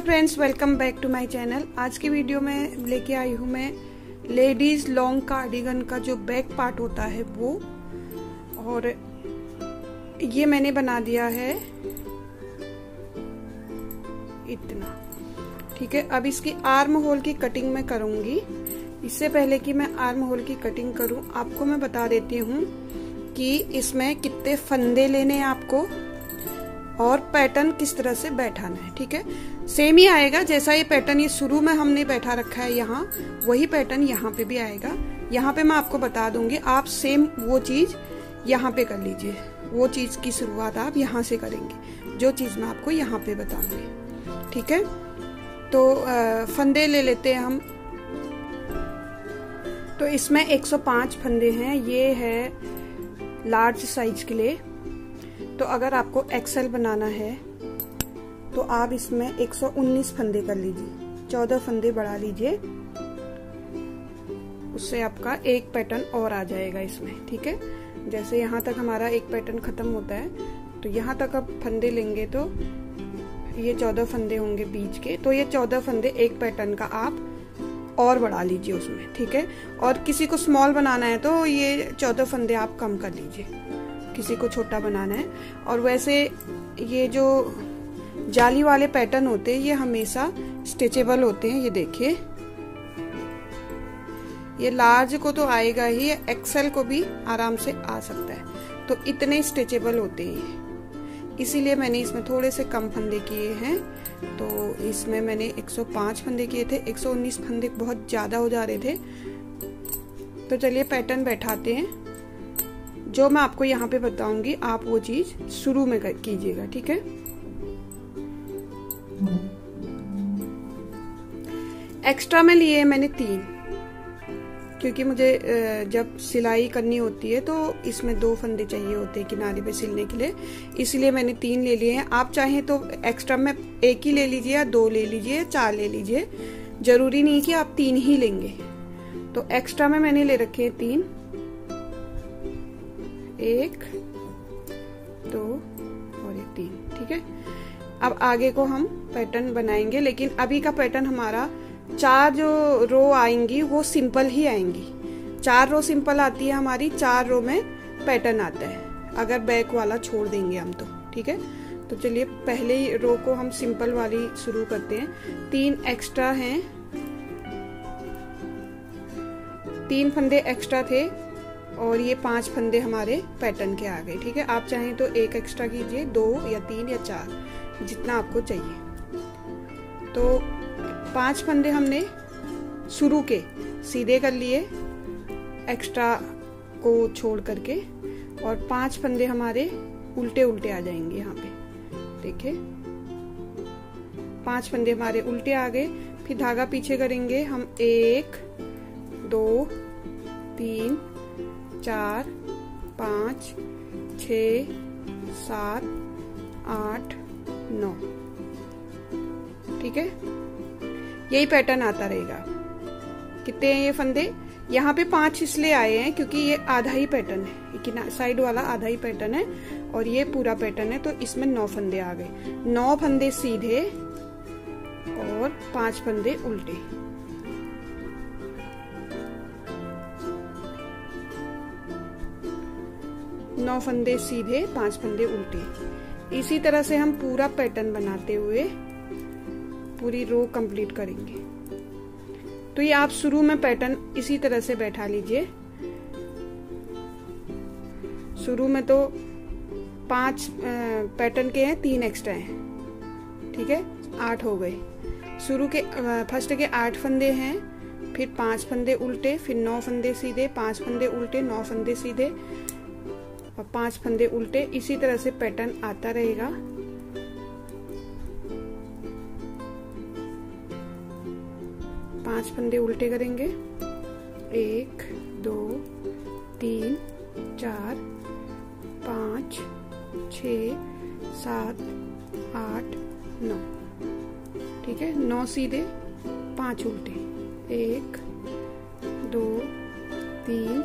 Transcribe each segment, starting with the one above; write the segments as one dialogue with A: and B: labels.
A: Friends, welcome back to my channel. आज की video में लेके आई हूँ मैं लेडीज लॉन्ग कार्डिगन का जो बैक पार्ट होता है वो, और ये मैंने बना दिया है इतना। ठीक है, अब इसकी आर्म होल की कटिंग मैं करूंगी। इससे पहले कि मैं आर्म होल की कटिंग करूं, आपको मैं बता देती हूँ कि इसमें कितने फंदे लेने हैं आपको और पैटर्न किस तरह से बैठाना है। ठीक है, सेम ही आएगा जैसा ये पैटर्न ये शुरू में हमने बैठा रखा है यहाँ, वही पैटर्न यहाँ पे भी आएगा। यहाँ पे मैं आपको बता दूंगी, आप सेम वो चीज यहाँ पे कर लीजिए। वो चीज की शुरुआत आप यहाँ से करेंगे, जो चीज मैं आपको यहाँ पे बताऊंगी। ठीक है, तो फंदे ले लेते हैं हम। तो इसमें 105 फंदे हैं। ये है लार्ज साइज के लिए। तो अगर आपको एक्सेल बनाना है तो आप इसमें 119 फंदे कर लीजिए, 14 फंदे बढ़ा लीजिए, उससे आपका एक पैटर्न और आ जाएगा इसमें। ठीक है, जैसे यहाँ तक हमारा एक पैटर्न खत्म होता है, तो यहाँ तक आप फंदे लेंगे तो ये 14 फंदे होंगे बीच के। तो ये 14 फंदे एक पैटर्न का आप और बढ़ा लीजिए उसमें। ठीक है, और किसी को स्मॉल बनाना है तो ये 14 फंदे आप कम कर लीजिए, किसी को छोटा बनाना है। और वैसे ये जो जाली वाले पैटर्न होते हैं ये हमेशा स्ट्रेचेबल होते हैं। ये देखिए, ये लार्ज को तो आएगा ही, एक्सेल को भी आराम से आ सकता है। तो इतने स्ट्रेचेबल होते हैं, इसीलिए मैंने इसमें थोड़े से कम फंदे किए हैं। तो इसमें मैंने 105 फंदे किए थे, 119 फंदे बहुत ज्यादा हो जा रहे थे। तो चलिए पैटर्न बैठाते हैं। जो मैं आपको यहाँ पे बताऊंगी आप वो चीज शुरू में कीजिएगा। ठीक है, एक्स्ट्रा में लिए मैंने 3, क्योंकि मुझे जब सिलाई करनी होती है तो इसमें 2 फंदे चाहिए होते हैं किनारे पे सिलने के लिए, इसलिए मैंने 3 ले लिए हैं। आप चाहें तो एक्स्ट्रा में 1 ही ले लीजिए, या 2 ले लीजिए, या 4 ले लीजिए। जरूरी नहीं कि आप 3 ही लेंगे। तो एक्स्ट्रा में मैंने ले रखे हैं 3, 1, 2 और ये 3। ठीक है, अब आगे को हम पैटर्न बनाएंगे, लेकिन अभी का पैटर्न हमारा 4 जो रो आएंगी वो सिंपल ही आएंगी। 4 रो सिंपल आती है हमारी, 4 रो में पैटर्न आता है अगर बैक वाला छोड़ देंगे हम तो। ठीक है, तो चलिए पहले ही रो को हम सिंपल वाली शुरू करते हैं। 3 एक्स्ट्रा हैं, 3 फंदे एक्स्ट्रा थे और ये 5 फंदे हमारे पैटर्न के आ गए। ठीक है, आप चाहें तो 1 एक्स्ट्रा कीजिए, 2 या 3 या 4, जितना आपको चाहिए। तो 5 फंदे हमने शुरू के सीधे कर लिए एक्स्ट्रा को छोड़ करके, और 5 फंदे हमारे उल्टे उल्टे आ जाएंगे। यहाँ पे देखिए 5 फंदे हमारे उल्टे आ गए। फिर धागा पीछे करेंगे हम, 1 2 3 4 5 6 7 8 9। ठीक है, यही पैटर्न आता रहेगा। कितने हैं ये फंदे? यहाँ पे 5 इसलिए आए हैं क्योंकि ये आधा ही पैटर्न है, साइड वाला आधा ही पैटर्न है और ये पूरा पैटर्न है। तो इसमें 9 फंदे आ गए, 9 फंदे सीधे और 5 फंदे उल्टे। नौ फंदे सीधे, 5 फंदे उल्टे। इसी तरह से हम पूरा पैटर्न बनाते हुए पूरी रो कंप्लीट करेंगे। तो ये आप शुरू में पैटर्न इसी तरह से बैठा लीजिए। शुरू में तो 5 पैटर्न के हैं, 3 एक्स्ट्रा हैं। ठीक है, 8 हो गए। शुरू के फर्स्ट के 8 फंदे हैं, फिर 5 फंदे उल्टे, फिर 9 फंदे सीधे, 5 फंदे उल्टे, 9 फंदे सीधे और 5 फंदे उल्टे। इसी तरह से पैटर्न आता रहेगा। पांच फंदे उल्टे करेंगे, 1 2 3 4 5 6 7 8 9। ठीक है, 9 सीधे, 5 उल्टे, 1 2 3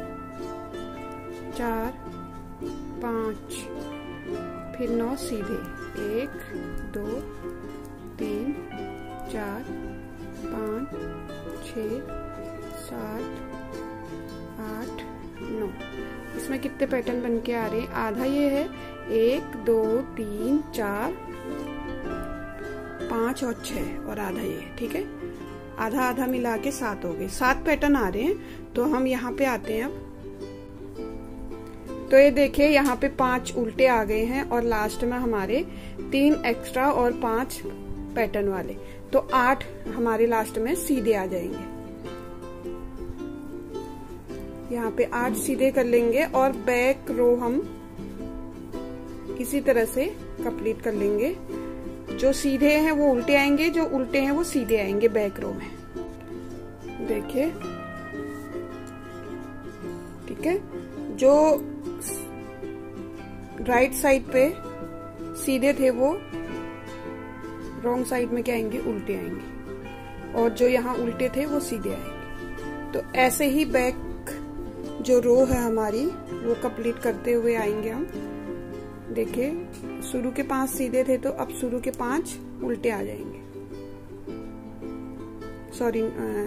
A: 4 5, फिर 9 सीधे, 1 2 3 4 5 6 7 8 9। इसमें कितने पैटर्न बन के आ रहे हैं? आधा ये है, 1 2 3 4 5 और 6 और आधा ये, ठीक है। आधा आधा मिला के 7 हो गए, 7 पैटर्न आ रहे हैं। तो हम यहाँ पे आते हैं अब। तो ये देखिए यहाँ पे 5 उल्टे आ गए हैं और लास्ट में हमारे 3 एक्स्ट्रा और 5 पैटर्न वाले, तो 8 हमारे लास्ट में सीधे आ जाएंगे। यहाँ पे 8 सीधे कर लेंगे और बैक रो हम इसी तरह से कंप्लीट कर लेंगे। जो सीधे हैं वो उल्टे आएंगे, जो उल्टे हैं वो सीधे आएंगे बैक रो में। देखिए, ठीक है। जो राइट साइड पे सीधे थे वो रॉन्ग साइड में क्या आएंगे? उल्टे आएंगे। और जो यहाँ उल्टे थे वो सीधे आएंगे। तो ऐसे ही बैक जो रो है हमारी वो कंप्लीट करते हुए आएंगे हम। देखिए, शुरू के 5 सीधे थे तो अब शुरू के 5 उल्टे आ जाएंगे। सॉरी,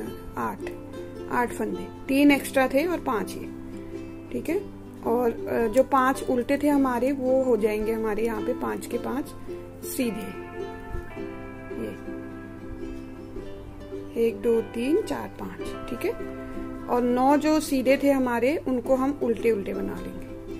A: 8 फंदे, 3 एक्स्ट्रा थे और 5 ये, ठीक है। और जो 5 उल्टे थे हमारे वो हो जाएंगे हमारे यहाँ पे 5 के 5 सीधे। ये 1 2 3 4 5, ठीक है। और 9 जो सीधे थे हमारे उनको हम उल्टे उल्टे बना लेंगे।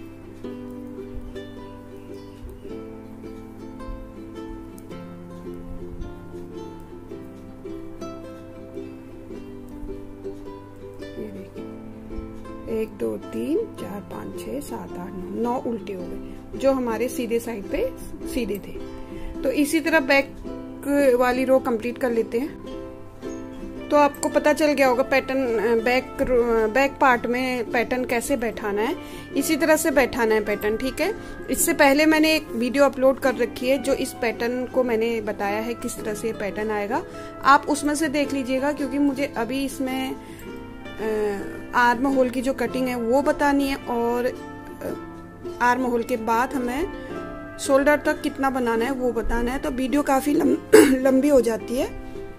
A: ये देखिए, 1 2 3 4 5 6 7 8 9 उल्टे हो गए जो हमारे सीधे साइड पे सीधे थे। तो इसी तरह बैक वाली रो कंप्लीट कर लेते हैं। तो आपको पता चल गया होगा पैटर्न बैक पार्ट में पैटर्न कैसे बैठाना है। इसी तरह से बैठाना है पैटर्न, ठीक है। इससे पहले मैंने एक वीडियो अपलोड कर रखी है जो इस पैटर्न को मैंने बताया है किस तरह से पैटर्न आएगा। आप उसमें से देख लीजिएगा, क्योंकि मुझे अभी इसमें आर्म होल की जो कटिंग है वो बतानी है और आर्म होल के बाद हमें शोल्डर तक कितना बनाना है वो बताना है। तो वीडियो काफी लंबी हो जाती है,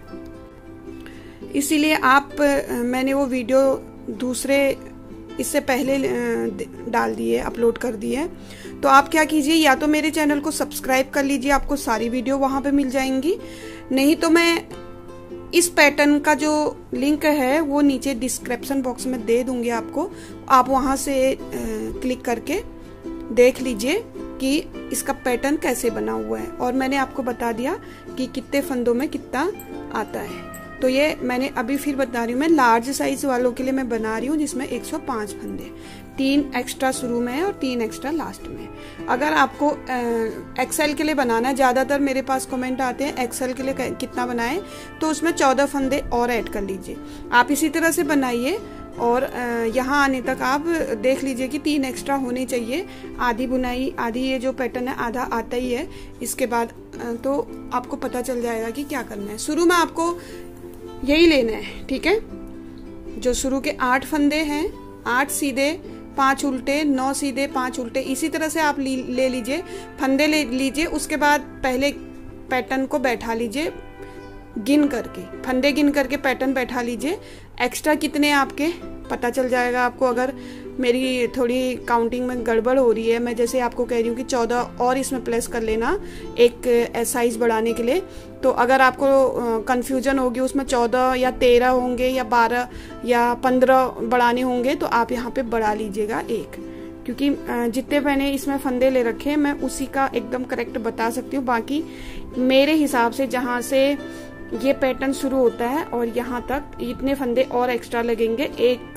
A: इसीलिए मैंने वो वीडियो दूसरे इससे पहले डाल दी है, अपलोड कर दी है। तो आप क्या कीजिए, या तो मेरे चैनल को सब्सक्राइब कर लीजिए, आपको सारी वीडियो वहां पे मिल जाएंगी। नहीं तो मैं इस पैटर्न का जो लिंक है वो नीचे डिस्क्रिप्शन बॉक्स में दे दूंगी आपको। आप वहां से क्लिक करके देख लीजिए कि इसका पैटर्न कैसे बना हुआ है। और मैंने आपको बता दिया कि कितने फंदों में कितना आता है। तो ये मैंने अभी फिर बता रही हूँ, मैं लार्ज साइज वालों के लिए मैं बना रही हूँ जिसमें 105 फंदे, 3 एक्स्ट्रा शुरू में है और 3 एक्स्ट्रा लास्ट में। अगर आपको एक्सेल के लिए बनाना है, ज्यादातर मेरे पास कमेंट आते हैं एक्सेल के लिए कितना बनाएं, तो उसमें 14 फंदे और ऐड कर लीजिए। आप इसी तरह से बनाइए और यहाँ आने तक आप देख लीजिए कि 3 एक्स्ट्रा होने चाहिए। आधी बुनाई, आधी ये जो पैटर्न है आधा आता ही है। इसके बाद तो आपको पता चल जाएगा कि क्या करना है। शुरू में आपको यही लेना है, ठीक है। जो शुरू के 8 फंदे हैं, 8 सीधे 5 उल्टे, 9 सीधे 5 उल्टे, इसी तरह से आप ले लीजिए, फंदे ले लीजिए। उसके बाद पहले पैटर्न को बैठा लीजिए गिन करके, फंदे गिन करके पैटर्न बैठा लीजिए। एक्स्ट्रा कितने आपके पता चल जाएगा आपको। अगर मेरी थोड़ी काउंटिंग में गड़बड़ हो रही है, मैं जैसे आपको कह रही हूँ कि 14 और इसमें प्लस कर लेना एक साइज बढ़ाने के लिए। तो अगर आपको कंफ्यूजन होगी उसमें 14 या 13 होंगे या 12 या 15 बढ़ाने होंगे, तो आप यहाँ पे बढ़ा लीजिएगा एक, क्योंकि जितने मैंने इसमें फंदे ले रखे हैं मैं उसी का एकदम करेक्ट बता सकती हूँ। बाकी मेरे हिसाब से जहाँ से ये पैटर्न शुरू होता है और यहाँ तक इतने फंदे और एक्स्ट्रा लगेंगे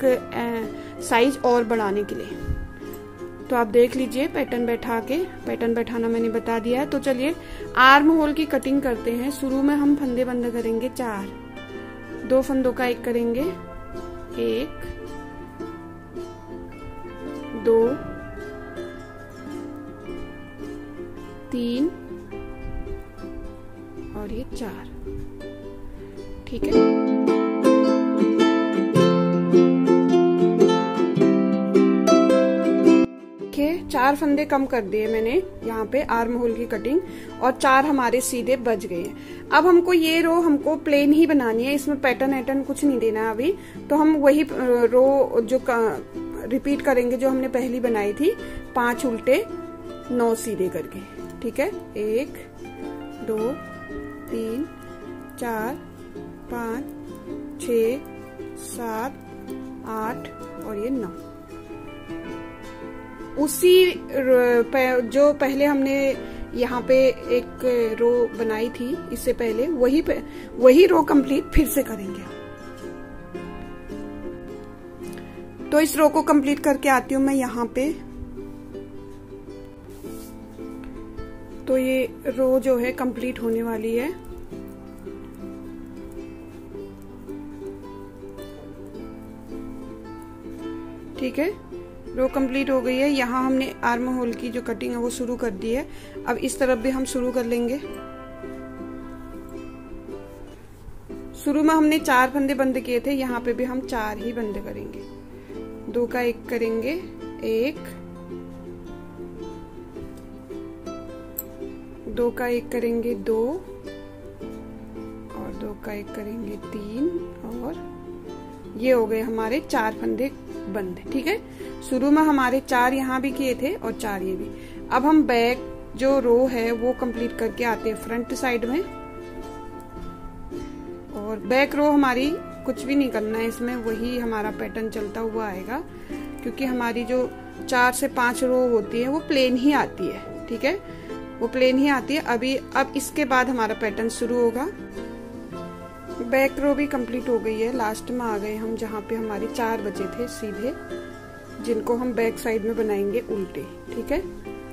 A: एक साइज और बढ़ाने के लिए। तो आप देख लीजिए पैटर्न बैठा के, पैटर्न बैठाना मैंने बता दिया है। तो चलिए आर्म होल की कटिंग करते हैं। शुरू में हम फंदे बंद करेंगे 4, 2 फंदों का एक करेंगे, 1 2 3 और ये 4, ठीक है। 4 फंदे कम कर दिए मैंने यहाँ पे आर्म होल की कटिंग, और 4 हमारे सीधे बच गए हैं। अब हमको ये रो हमको प्लेन ही बनानी है, इसमें पैटर्न ऐटर्न कुछ नहीं देना है अभी। तो हम वही रो जो रिपीट करेंगे जो हमने पहली बनाई थी, 5 उल्टे 9 सीधे करके। ठीक है, 1 2 3 4 5 6 7 8 और ये 9। उसी जो पहले हमने यहाँ पे एक रो बनाई थी इससे पहले, वही रो कंप्लीट फिर से करेंगे। तो इस रो को कंप्लीट करके आती हूँ मैं यहाँ पे। तो ये रो जो है कंप्लीट होने वाली है। ठीक है, रो कंप्लीट हो गई है। यहाँ हमने आर्म होल की जो कटिंग है वो शुरू कर दी है। अब इस तरफ भी हम शुरू कर लेंगे। शुरू में हमने 4 फंदे बंद किए थे, यहाँ पे भी हम 4 ही बंद करेंगे। 2 का 1 करेंगे, 1 2 का 1 करेंगे, 2 और 2 का 1 करेंगे, 3 और ये हो गए हमारे 4 फंदे बंद। ठीक है, शुरू में हमारे 4 यहाँ भी किए थे और 4 ये भी। अब हम बैक जो रो है वो कंप्लीट करके आते हैं फ्रंट साइड में। और बैक रो हमारी कुछ भी नहीं करना है इसमें, वही हमारा पैटर्न चलता हुआ आएगा, क्योंकि हमारी जो 4 से 5 रो होती है वो प्लेन ही आती है। ठीक है, वो प्लेन ही आती है। अब इसके बाद हमारा पैटर्न शुरू होगा। बैक रो भी कंप्लीट हो गई है। लास्ट में आ गए हम जहाँ पे हमारे 4 बचे थे सीधे, जिनको हम बैक साइड में बनाएंगे उल्टे। ठीक है,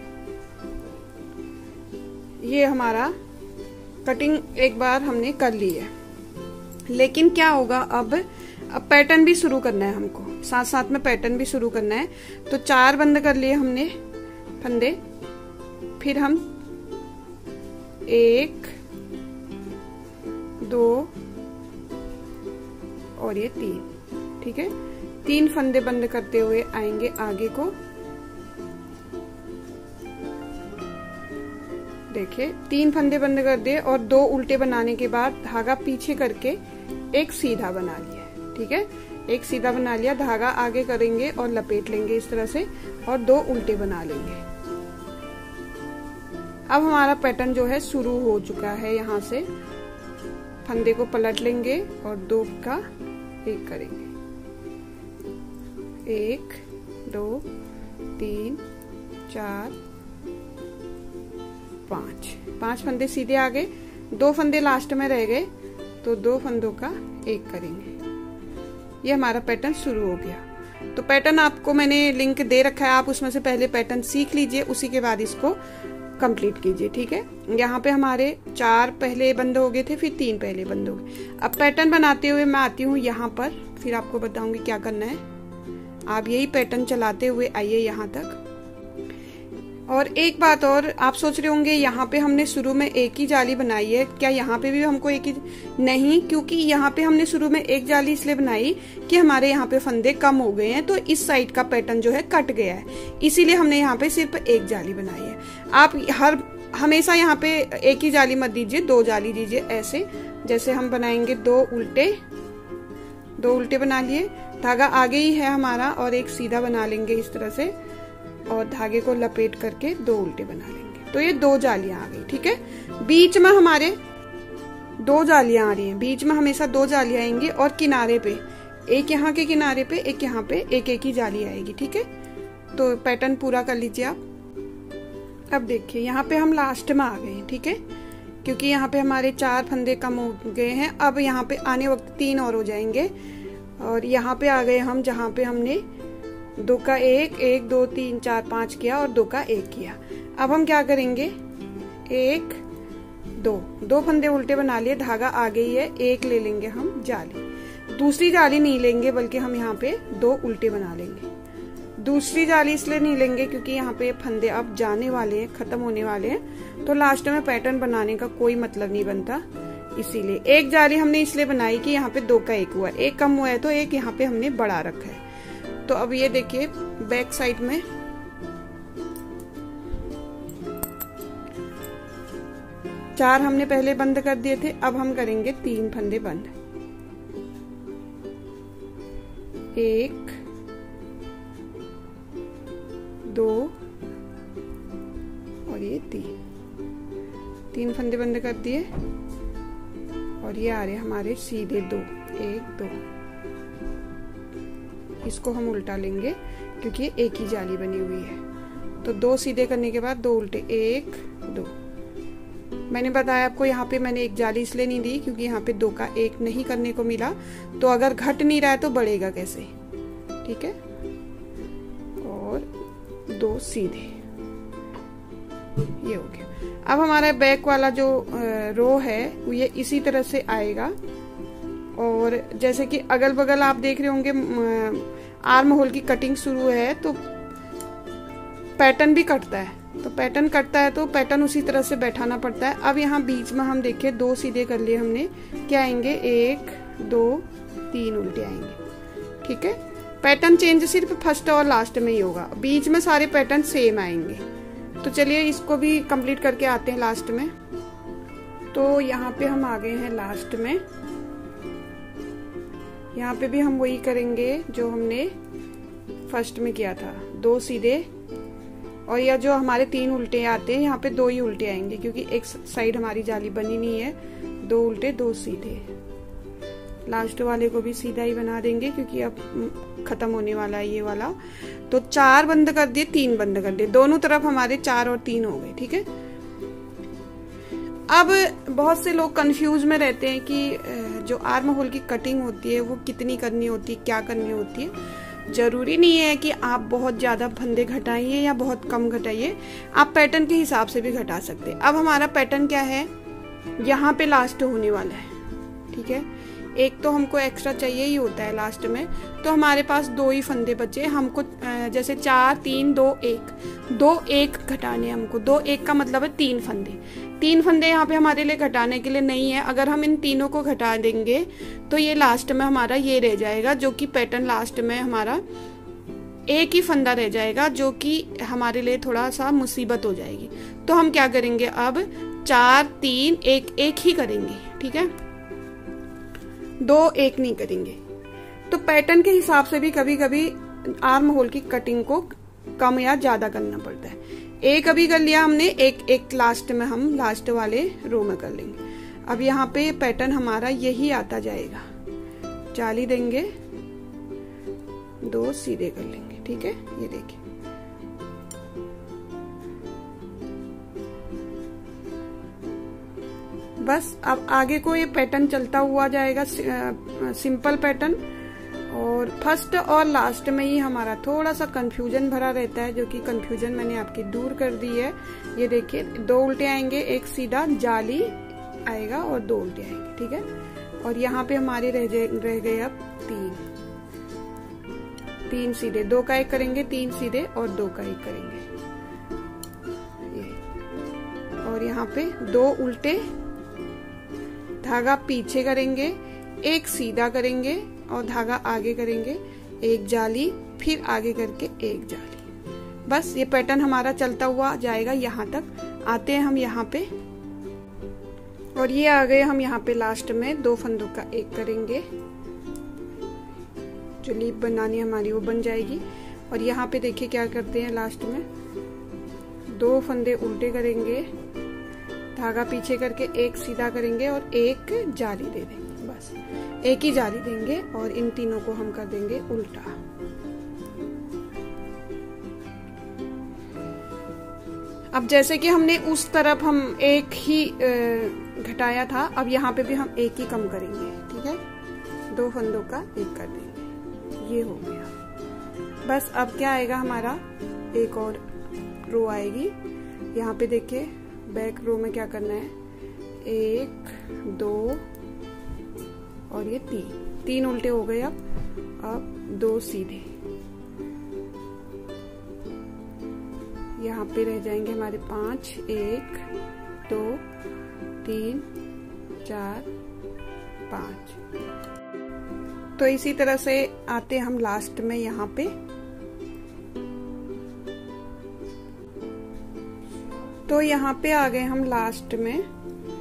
A: ये हमारा कटिंग एक बार हमने कर ली है। लेकिन क्या होगा, अब पैटर्न भी शुरू करना है हमको, साथ साथ में पैटर्न भी शुरू करना है। तो 4 बंद कर लिए हमने फंदे, फिर हम 1 2 और ये 3। ठीक है, 3 फंदे बंद करते हुए आएंगे आगे को। देखिए 3 फंदे बंद कर दिए और 2 उल्टे बनाने के बाद धागा पीछे करके एक सीधा बना लिया। ठीक है, एक सीधा बना लिया, धागा आगे करेंगे और लपेट लेंगे इस तरह से, और 2 उल्टे बना लेंगे। अब हमारा पैटर्न जो है शुरू हो चुका है। यहाँ से फंदे को पलट लेंगे और 2 का 1 करेंगे, 1 2 3 4 5 फंदे सीधे आ गए, 2 फंदे लास्ट में रह गए, तो 2 फंदों का 1 करेंगे। ये हमारा पैटर्न शुरू हो गया। तो पैटर्न आपको मैंने लिंक दे रखा है, आप उसमें से पहले पैटर्न सीख लीजिए, उसी के बाद इसको कंप्लीट कीजिए। ठीक है, यहाँ पे हमारे 4 पहले बंद हो गए थे, फिर 3 पहले बंद हो गए। अब पैटर्न बनाते हुए मैं आती हूँ यहाँ पर, फिर आपको बताऊंगी क्या करना है। आप यही पैटर्न चलाते हुए आइए यहाँ तक। और एक बात और, आप सोच रहे होंगे यहाँ पे हमने शुरू में एक ही जाली बनाई है, क्या यहाँ पे भी हमको एक ही? नहीं, क्योंकि यहाँ पे हमने शुरू में एक जाली इसलिए बनाई कि हमारे यहाँ पे फंदे कम हो गए हैं, तो इस साइड का पैटर्न जो है कट गया है, इसीलिए हमने यहाँ पे सिर्फ एक जाली बनाई है। आप हमेशा यहाँ पे एक ही जाली मत दीजिए, 2 जाली दीजिए। ऐसे जैसे हम बनाएंगे 2 उल्टे बना लिए, धागा आगे ही है हमारा, और एक सीधा बना लेंगे इस तरह से, और धागे को लपेट करके 2 उल्टे बना लेंगे। तो ये 2 जालियां आ गई। ठीक है, बीच में हमारे 2 जालियां आ रही हैं, बीच में हमेशा 2 जालियां आएंगी, और किनारे पे एक यहाँ के किनारे पे एक यहाँ पे एक ही जाली आएगी। ठीक है, तो पैटर्न पूरा कर लीजिए आप। अब देखिए यहाँ पे हम लास्ट में आ गए। ठीक है, क्योंकि यहाँ पे हमारे 4 फंदे कम हो गए हैं। अब यहाँ पे आने वक्त 3 और हो जाएंगे, और यहाँ पे आ गए हम जहाँ पे हमने 2 का 1 1 2 3 4 5 किया और 2 का 1 किया। अब हम क्या करेंगे, 1 2 फंदे उल्टे बना लिए, धागा आगे ही है, 1 ले लेंगे हम जाली, दूसरी जाली नहीं लेंगे, बल्कि हम यहाँ पे 2 उल्टे बना लेंगे। दूसरी जाली इसलिए नहीं लेंगे क्योंकि यहाँ पे फंदे अब जाने वाले हैं, खत्म होने वाले हैं, तो लास्ट में पैटर्न बनाने का कोई मतलब नहीं बनता, इसीलिए एक जाली हमने इसलिए बनाई कि यहाँ पे 2 का 1 हुआ, 1 कम हुआ है तो 1 यहाँ पे हमने बढ़ा रखा है। तो अब ये देखिए बैक साइड में 4 हमने पहले बंद कर दिए थे, अब हम करेंगे 3 फंदे बंद। 1 2 और ये 3 फंदे बंद कर दिए और ये आ रहे हमारे सीधे 2, 1 2। इसको हम उल्टा लेंगे क्योंकि एक ही जाली बनी हुई है। तो 2 सीधे करने के बाद 2 उल्टे, 1 2। मैंने बताया आपको यहाँ पे मैंने एक जाली इसलिए नहीं दी क्योंकि यहाँ पे 2 का 1 नहीं करने को मिला, तो अगर घट नहीं रहा है तो बढ़ेगा कैसे, ठीक है। और 2 सीधे, ये हो गया। अब हमारा बैक वाला जो रो है ये इसी तरह से आएगा। और जैसे कि अगल बगल आप देख रहे होंगे आर्म होल की कटिंग शुरू है तो पैटर्न भी कटता है, तो पैटर्न कटता है तो पैटर्न उसी तरह से बैठाना पड़ता है। अब यहाँ बीच में हम देखिए 2 सीधे कर लिए हमने, क्या आएंगे 1 2 3 उल्टे आएंगे, ठीक है। पैटर्न चेंज सिर्फ फर्स्ट और लास्ट में ही होगा, बीच में सारे पैटर्न सेम आएंगे। तो चलिए इसको भी कंप्लीट करके आते हैं लास्ट में। तो यहाँ पे हम आ गए हैं लास्ट में। यहाँ पे भी हम वही करेंगे जो हमने फर्स्ट में किया था, 2 सीधे। और यह जो हमारे 3 उल्टे आते हैं यहाँ पे 2 ही उल्टे आएंगे क्योंकि एक साइड हमारी जाली बनी नहीं है। 2 उल्टे 2 सीधे, लास्ट वाले को भी सीधा ही बना देंगे क्योंकि अब खत्म होने वाला है ये वाला। तो 4 बंद कर दिए, 3 बंद कर दिए, दोनों तरफ हमारे 4 और 3 हो गए, ठीक है। अब बहुत से लोग कंफ्यूज में रहते हैं कि जो आर्म होल की कटिंग होती है वो कितनी करनी होती है, क्या करनी होती है। जरूरी नहीं है कि आप बहुत ज्यादा फंदे घटाइए या बहुत कम घटाइए, आप पैटर्न के हिसाब से भी घटा सकते हैं। अब हमारा पैटर्न क्या है, यहाँ पे लास्ट होने वाला है, ठीक है। एक तो हमको एक्स्ट्रा चाहिए ही होता है लास्ट में, तो हमारे पास 2 ही फंदे बचे हमको। जैसे 4 3 2 1, 2 1 घटाने हमको। 2 1 का मतलब है 3 फंदे। 3 फंदे यहाँ पे हमारे लिए घटाने के लिए नहीं है। अगर हम इन तीनों को घटा देंगे तो ये लास्ट में हमारा ये रह जाएगा, जो कि पैटर्न लास्ट में हमारा एक ही फंदा रह जाएगा, जो कि हमारे लिए थोड़ा सा मुसीबत हो जाएगी। तो हम क्या करेंगे, अब 4 3 1 1 ही करेंगे, ठीक है। 2 1 नहीं करेंगे। तो पैटर्न के हिसाब से भी कभी कभी आर्म होल की कटिंग को कम या ज्यादा करना पड़ता है। एक अभी कर लिया हमने, एक लास्ट में हम लास्ट वाले रो में कर लेंगे। अब यहाँ पे पैटर्न हमारा यही आता जाएगा, जाली देंगे, 2 सीधे कर लेंगे, ठीक है। ये देखिए बस अब आगे को ये पैटर्न चलता हुआ जाएगा, सिंपल पैटर्न। और फर्स्ट और लास्ट में ही हमारा थोड़ा सा कंफ्यूजन भरा रहता है, जो कि कंफ्यूजन मैंने आपकी दूर कर दी है। ये देखिए 2 उल्टे आएंगे, एक सीधा जाली आएगा और 2 उल्टे आएंगे, ठीक है। और यहाँ पे हमारे रह गए अब 3 सीधे, 2 का 1 करेंगे, 3 सीधे और 2 का 1 करेंगे ये। और यहाँ पे 2 उल्टे, धागा पीछे करेंगे, 1 सीधा करेंगे और धागा आगे करेंगे, 1 जाली, फिर आगे करके 1 जाली। बस ये पैटर्न हमारा चलता हुआ जाएगा यहाँ तक। आते हैं हम यहाँ पे, और ये आ गए हम यहाँ पे लास्ट में 2 फंदों का 1 करेंगे, जो लीप बनानी हमारी वो बन जाएगी। और यहाँ पे देखिए क्या करते हैं, लास्ट में 2 फंदे उल्टे करेंगे, धागा पीछे करके 1 सीधा करेंगे और 1 जाली दे देंगे। बस 1 ही जाली देंगे और इन तीनों को हम कर देंगे उल्टा। अब जैसे कि हमने उस तरफ हम 1 ही घटाया था, अब यहाँ पे भी हम 1 ही कम करेंगे, ठीक है। 2 फंदों का 1 कर देंगे, ये हो गया। बस अब क्या आएगा हमारा, एक और रो आएगी। यहाँ पे देखिए बैक रो में क्या करना है, 1 2 और ये 3 उल्टे हो गए। अब 2 सीधे, यहाँ पे रह जाएंगे हमारे 5, 1 2 3 4 5। तो इसी तरह से आते हम लास्ट में यहाँ पे। तो यहाँ पे आ गए हम लास्ट में।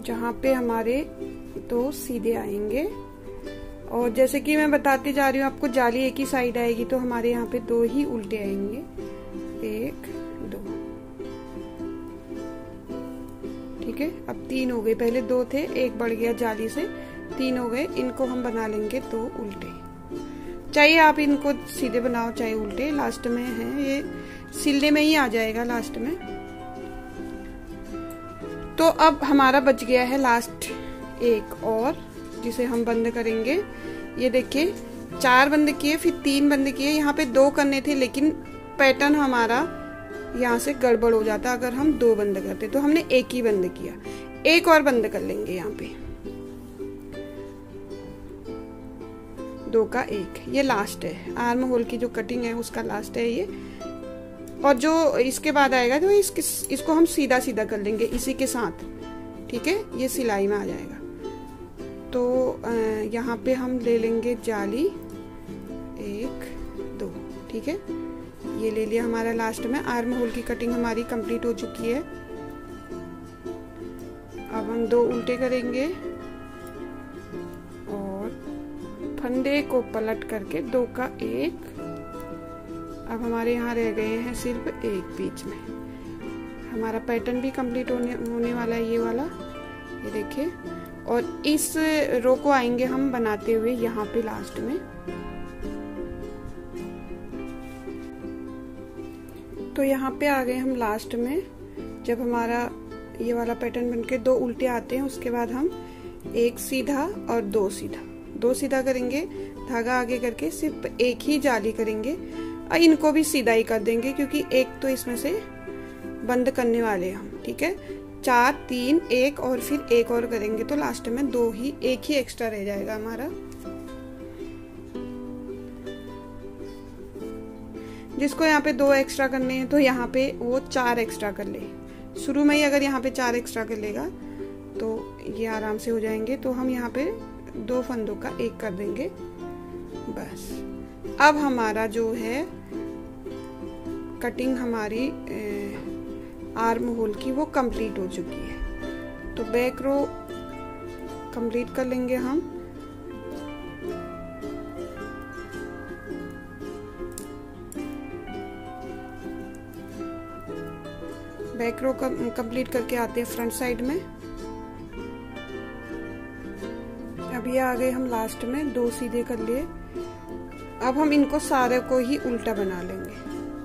A: जहाँ पे हमारे 2 सीधे आएंगे। और जैसे कि मैं बताती जा रही हूँ आपको, जाली एक ही साइड आएगी तो हमारे यहाँ पे 2 ही उल्टे आएंगे। 1 2, ठीक है। अब 3 हो गए, पहले 2 थे, 1 बढ़ गया जाली से, 3 हो गए। इनको हम बना लेंगे 2 उल्टे। चाहे आप इनको सीधे बनाओ चाहे उल्टे, लास्ट में है ये सिलने में ही आ जाएगा लास्ट में। तो अब हमारा बच गया है लास्ट एक और, जिसे हम बंद करेंगे। ये देखिए 4 बंद किए, फिर 3 बंद किए। यहाँ पे 2 करने थे लेकिन पैटर्न हमारा यहाँ से गड़बड़ हो जाता अगर हम 2 बंद करते, तो हमने 1 ही बंद किया। 1 और बंद कर लेंगे यहाँ पे, 2 का 1। ये लास्ट है, आर्म होल की जो कटिंग है उसका लास्ट है ये। और जो इसके बाद आएगा तो इसको हम सीधा सीधा कर लेंगे इसी के साथ, ठीक है। ये सिलाई में आ जाएगा। तो यहाँ पे हम ले लेंगे जाली 1 2, ठीक है। ये ले लिया हमारा लास्ट में। आर्म होल की कटिंग हमारी कंप्लीट हो चुकी है। अब हम 2 उल्टे करेंगे और फंदे को पलट करके 2 का 1। अब हमारे यहाँ रह गए हैं सिर्फ 1 बीच में। हमारा पैटर्न भी कंप्लीट होने वाला है ये वाला, ये देखिए। और इस रो को आएंगे हम बनाते हुए यहाँ पे लास्ट में। तो यहाँ पे आ गए हम लास्ट में। जब हमारा ये वाला पैटर्न बनके 2 उल्टे आते हैं, उसके बाद हम 1 सीधा और 2 सीधा, 2 सीधा करेंगे, धागा आगे करके सिर्फ 1 ही जाली करेंगे। और इनको भी सीधा ही कर देंगे क्योंकि 1 तो इसमें से बंद करने वाले हम, ठीक है। 4 3 1 और फिर 1 और करेंगे तो लास्ट में 2 ही, 1 ही एक्स्ट्रा रह जाएगा हमारा। जिसको यहाँ पे 2 एक्स्ट्रा करने हैं तो यहाँ पे वो 4 एक्स्ट्रा कर ले। शुरू में ही अगर यहाँ पे 4 एक्स्ट्रा कर लेगा तो ये आराम से हो जाएंगे। तो हम यहाँ पे 2 फंदों का 1 कर देंगे बस। अब हमारा जो है कटिंग हमारी आर्म होल की वो कंप्लीट हो चुकी है। तो बैक रो कंप्लीट कर लेंगे हम। बैक रो कंप्लीट करके आते हैं फ्रंट साइड में। अब ये आ गए हम लास्ट में, 2 सीधे कर लिए। अब हम इनको सारे को ही उल्टा बना लेंगे।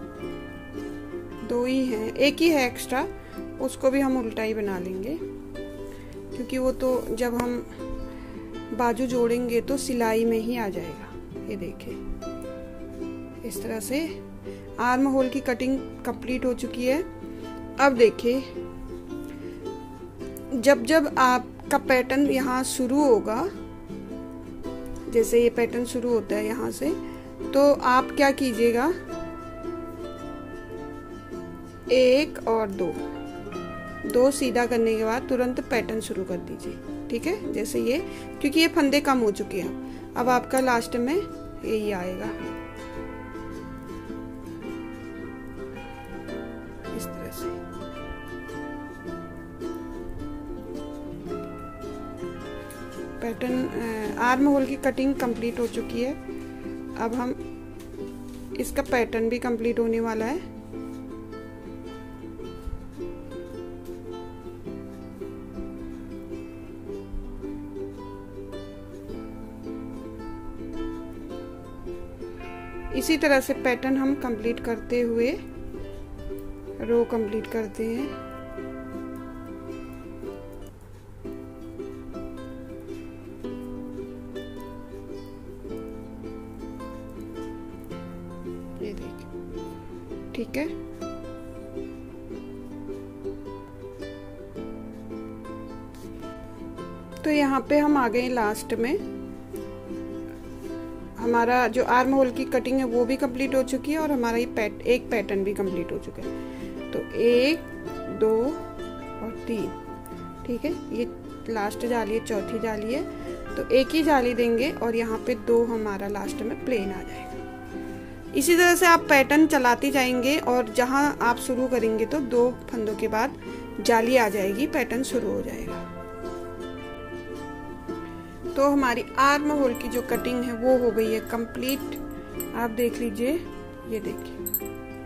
A: 2 ही हैं, 1 ही है एक्स्ट्रा, उसको भी हम उल्टा ही बना लेंगे क्योंकि वो तो जब हम बाजू जोड़ेंगे तो सिलाई में ही आ जाएगा। ये देखिए इस तरह से आर्म होल की कटिंग कंप्लीट हो चुकी है। अब देखिए जब जब आपका पैटर्न यहाँ शुरू होगा, जैसे ये पैटर्न शुरू होता है यहाँ से, तो आप क्या कीजिएगा, 1 और 2 सीधा करने के बाद तुरंत पैटर्न शुरू कर दीजिए, ठीक है। जैसे ये, क्योंकि ये फंदे कम हो चुके हैं। अब आपका लास्ट में यही आएगा इस तरह से। पैटर्न आर्म होल की कटिंग कंप्लीट हो चुकी है। अब हम इसका पैटर्न भी कंप्लीट होने वाला है। इसी तरह से पैटर्न हम कंप्लीट करते हुए रो कंप्लीट करते हैं। ये देखिए, ठीक है। तो यहाँ पे हम आ गए लास्ट में। हमारा जो आर्म होल की कटिंग है वो भी कंप्लीट हो चुकी है और हमारा ये एक पैटर्न भी कंप्लीट हो चुका है। तो 1 2 और 3, ठीक है। ये लास्ट जाली है, चौथी जाली है, तो 1 ही जाली देंगे और यहाँ पे 2 हमारा लास्ट में प्लेन आ जाएगा। इसी तरह से आप पैटर्न चलाते जाएंगे और जहाँ आप शुरू करेंगे तो 2 फंदों के बाद जाली आ जाएगी, पैटर्न शुरू हो जाएगा। तो हमारी आर्म होल की जो कटिंग है वो हो गई है कंप्लीट। आप देख लीजिए, ये देखिए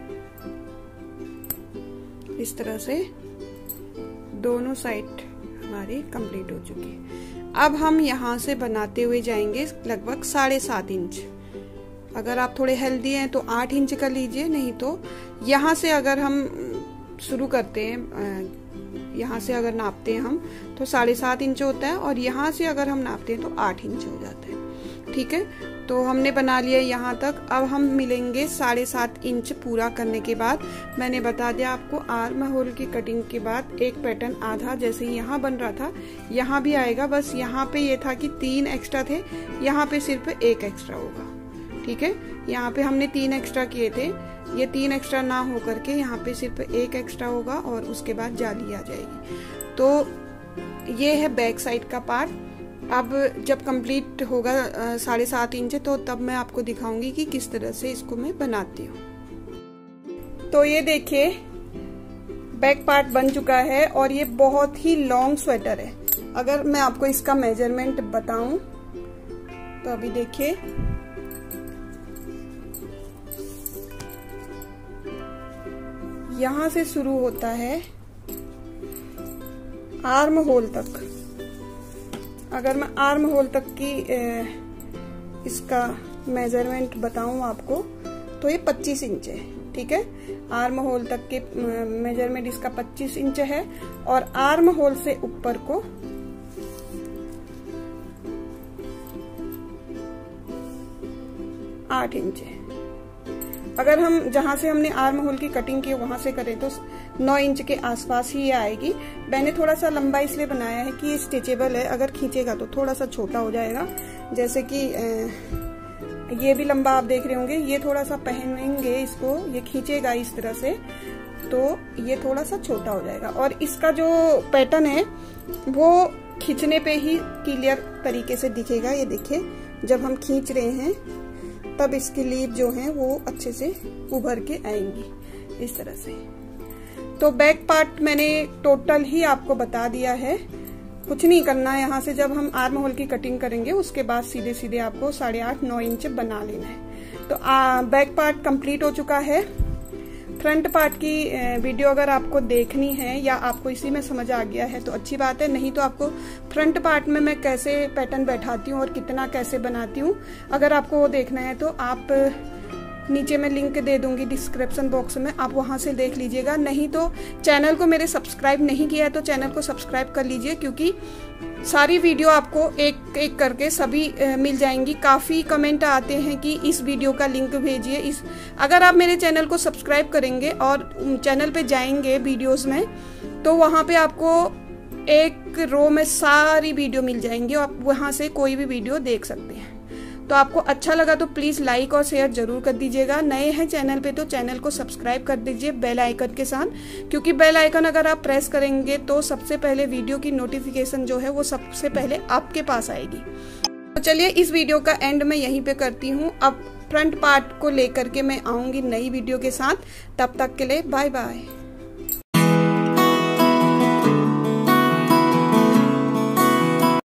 A: इस तरह से दोनों साइड हमारी कंप्लीट हो चुकी है। अब हम यहाँ से बनाते हुए जाएंगे लगभग 7.5 इंच। अगर आप थोड़े हेल्दी हैं तो 8 इंच कर लीजिए, नहीं तो यहाँ से अगर हम शुरू करते हैं, यहाँ से अगर नापते हैं हम तो 7.5 इंच होता है, और यहाँ से अगर हम नापते हैं तो 8 इंच हो जाता है। ठीक है, तो हमने बना लिया यहाँ तक। अब हम मिलेंगे 7.5 इंच पूरा करने के बाद। मैंने बता दिया आपको, आर्म होल की कटिंग के बाद एक पैटर्न आधा जैसे ही यहाँ बन रहा था यहाँ भी आएगा। बस यहाँ पे ये था कि 3 एक्स्ट्रा थे, यहाँ पे सिर्फ 1 एक्स्ट्रा होगा। ठीक है, यहाँ पे हमने 3 एक्स्ट्रा किए थे, ये 3 एक्स्ट्रा ना हो करके यहाँ पे सिर्फ 1 एक्स्ट्रा होगा और उसके बाद जाली आ जाएगी। तो ये है बैक साइड का पार्ट। अब जब कंप्लीट होगा 7.5 इंच तो तब मैं आपको दिखाऊंगी कि किस तरह से इसको मैं बनाती हूँ। तो ये देखिए बैक पार्ट बन चुका है और ये बहुत ही लॉन्ग स्वेटर है। अगर मैं आपको इसका मेजरमेंट बताऊं तो अभी देखिए, यहाँ से शुरू होता है आर्म होल तक। अगर मैं आर्म होल तक की इसका मेजरमेंट बताऊं आपको तो ये 25 इंच है। ठीक है, आर्म होल तक के मेजरमेंट इसका 25 इंच है और आर्म होल से ऊपर को 8 इंच है। अगर हम जहां से हमने आर्म होल की कटिंग की वहां से करें तो 9 इंच के आसपास ही आएगी। मैंने थोड़ा सा लंबा इसलिए बनाया है कि ये स्ट्रेचेबल है, अगर खींचेगा तो थोड़ा सा छोटा हो जाएगा। जैसे कि ये भी लंबा आप देख रहे होंगे, ये थोड़ा सा पहनेंगे इसको, ये खींचेगा इस तरह से तो ये थोड़ा सा छोटा हो जाएगा। और इसका जो पैटर्न है वो खींचने पे ही क्लियर तरीके से दिखेगा। ये देखिए, जब हम खींच रहे हैं तब इसकी लीव जो है वो अच्छे से उभर के आएंगी इस तरह से। तो बैक पार्ट मैंने टोटल ही आपको बता दिया है, कुछ नहीं करना है। यहाँ से जब हम आर्म होल की कटिंग करेंगे उसके बाद सीधे सीधे आपको 8.5-9 इंच बना लेना है। तो बैक पार्ट कंप्लीट हो चुका है। फ्रंट पार्ट की वीडियो अगर आपको देखनी है या आपको इसी में समझ आ गया है तो अच्छी बात है, नहीं तो आपको फ्रंट पार्ट में मैं कैसे पैटर्न बैठाती हूँ और कितना कैसे बनाती हूँ, अगर आपको वो देखना है तो आप नीचे मैं लिंक दे दूंगी डिस्क्रिप्शन बॉक्स में, आप वहां से देख लीजिएगा। नहीं तो चैनल को मेरे सब्सक्राइब नहीं किया है तो चैनल को सब्सक्राइब कर लीजिए, क्योंकि सारी वीडियो आपको एक एक करके सभी मिल जाएंगी। काफ़ी कमेंट आते हैं कि इस वीडियो का लिंक भेजिए। अगर आप मेरे चैनल को सब्सक्राइब करेंगे और चैनल पे जाएंगे वीडियोस में तो वहाँ पे आपको एक रो में सारी वीडियो मिल जाएंगी और आप वहाँ से कोई भी वीडियो देख सकते हैं। तो आपको अच्छा लगा तो प्लीज़ लाइक और शेयर जरूर कर दीजिएगा। नए हैं चैनल पे तो चैनल को सब्सक्राइब कर दीजिए बेल आइकन के साथ, क्योंकि बेल आइकन अगर आप प्रेस करेंगे तो सबसे पहले वीडियो की नोटिफिकेशन जो है वो सबसे पहले आपके पास आएगी। तो चलिए इस वीडियो का एंड मैं यहीं पे करती हूँ। अब फ्रंट पार्ट को लेकर के मैं आऊँगी नई वीडियो के साथ। तब तक के लिए बाय बाय।